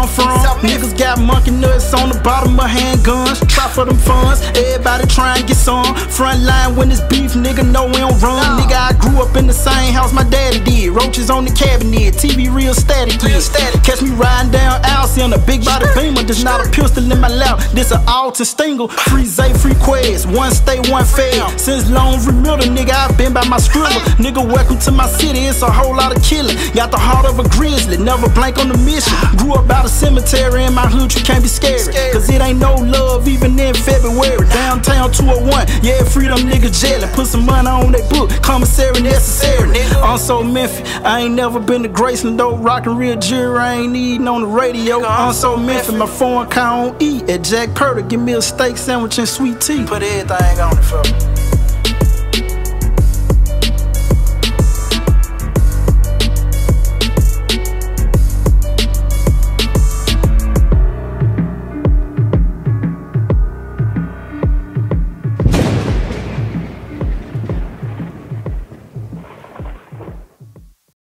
I'm from. Niggas got monkey nuts on the bottom of handguns. Try for them funds, everybody try and get some. Front line when it's beef, nigga know we don't run. Nigga, I grew up in the same house my daddy did. Roaches on the cabinet, TV real static. Catch me riding down Alcy in a big body Beamer. There's not a pistol in my lap, this a Alton Stingle. Free Zay, free Quez, one stay, one fed. Since long middle, nigga, I been by my scribble. Nigga, welcome to my city, it's a whole lot of killing. Got the heart of a grizzly, never blank on the mission. Grew up by the cemetery in my hood, you can't be scared. Cause it ain't no love even in February. Downtown 201, yeah, free them niggas jelly. Put some money on that book, commissary necessary. I'm so Memphis, I ain't never been to Graceland though. Rockin' real jury, I ain't eating on the radio. I'm so Memphis, my foreign car on eat. At Jack Purdy, give me a steak sandwich and sweet tea. Put everything on it for me.